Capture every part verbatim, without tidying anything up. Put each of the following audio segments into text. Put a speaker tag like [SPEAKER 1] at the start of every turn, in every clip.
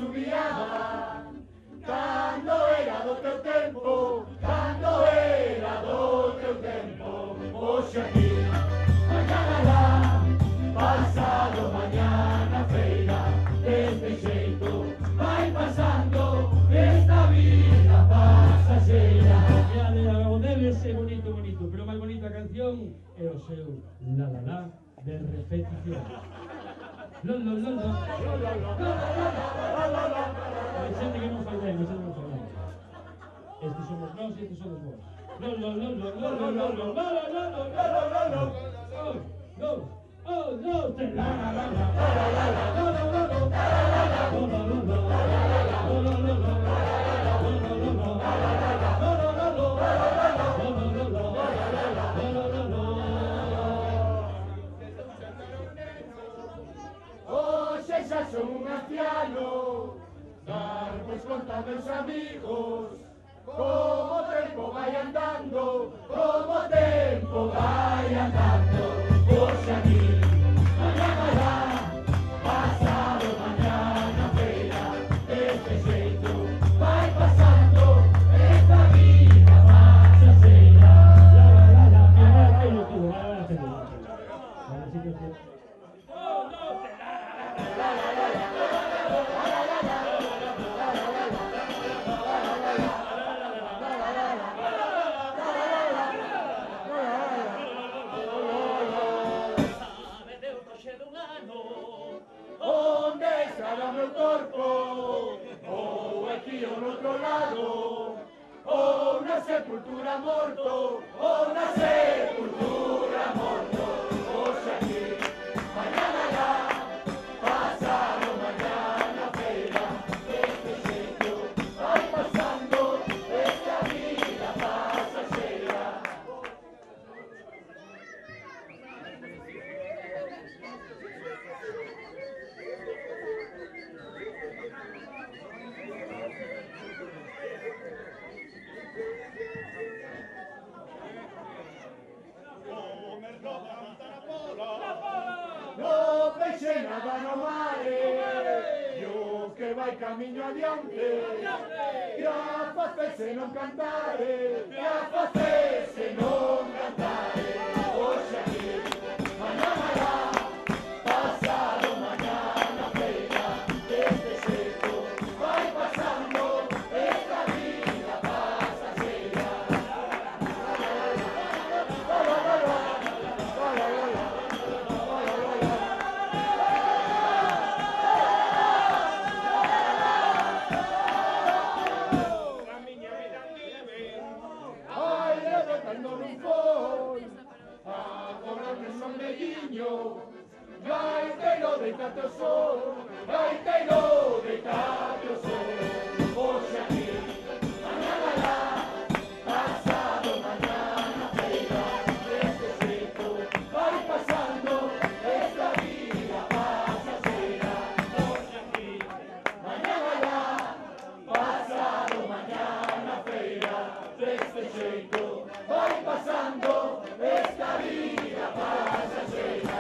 [SPEAKER 1] subiaba, cando era do teu tempo, cando era do teu tempo. Hoxe aquí, mañana lá, pasado mañana feira, deste xeito vai pasando esta vida pasaxeira.
[SPEAKER 2] E a o deles é bonito, bonito, pero máis bonita a canción é o seu la la la de repetición. Lo, lo, lo, lo. Hai xente que non fai ben, hai xente que non fai ben. Estes somos nós e estes somos vos. Lo, lo, lo, lo, lo, lo, lo, lo, lo, lo, lo, lo, lo, lo. Oh, no, oh, no, te la la la la, la la la la, lo, lo, lo, lo, la la la la, lo, lo, lo, lo, la la la la, lo, lo, lo, lo, la la la la, lo, lo, lo, lo, la la la la, lo, lo, lo, lo, la la la la, lo, lo, lo, lo, la la la la, lo, lo, lo, lo, la la la.
[SPEAKER 1] Hoxe xa son un anciano, darvos conta, meus amigos, como o tempo vai andando, como o tempo vai andando. Hoxe aquí, mañana lá, pasado mañana feira, este xeito vai pasando esta vida pasaxeira.
[SPEAKER 2] La la la la, ai no tuvo, la la la la. Ahora sí que fue. Oh, no, te la la la la la.
[SPEAKER 1] Onde estará meu corpo? Ou aquí ou no outro lado? Ou na sepultura morto? Ou na sepultura morto? Hoxe aquí, mañana lá, pasado mañana feira, deste xeito vai pasando esta vida pasaxeira. No peixe nada no mare, e o que vai camiño adiante, que a facese non cantare, que a facese non cantare. Hoxe aquí, mañana lá, pasado mañana feira, deste xeito vai pasando esta vida pasaxeira. Gaiteiro, deitate ao sol, gaiteiro, deitate ao sol. Hoxe aquí, mañana lá, pasado mañana feira, deste xeito vai pasando esta vida pasaxeira. Hoxe aquí, mañana lá, pasado mañana feira, deste xeito vai pasando esta vida pasaxeira.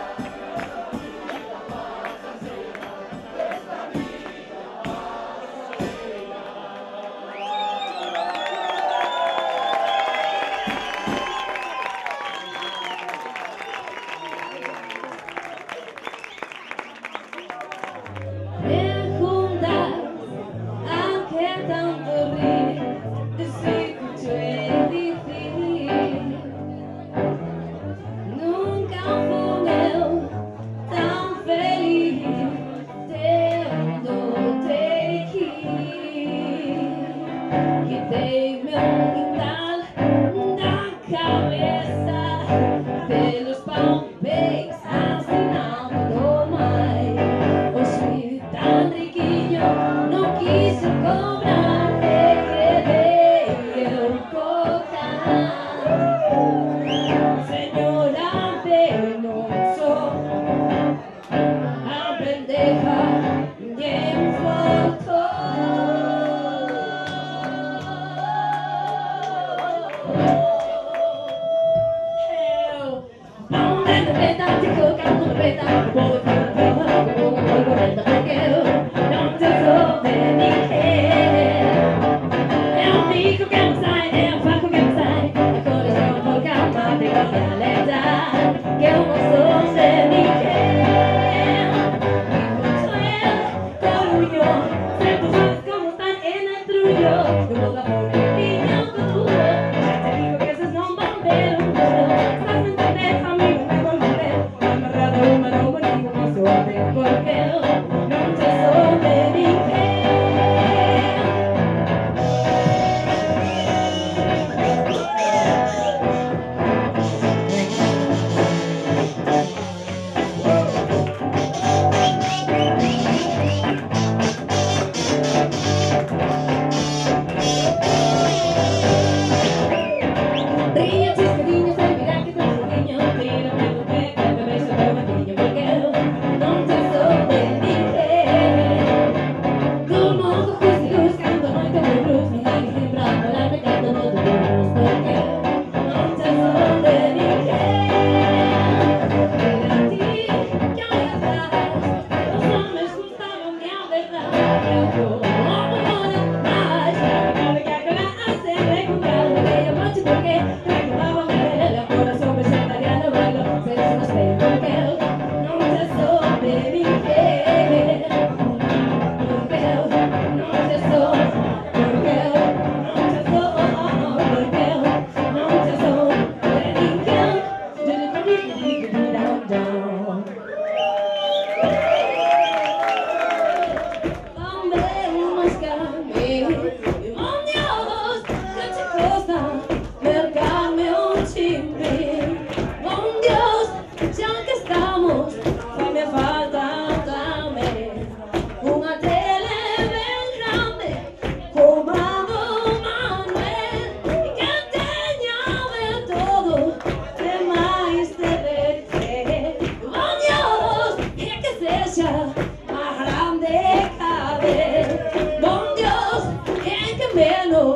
[SPEAKER 3] Don't Menos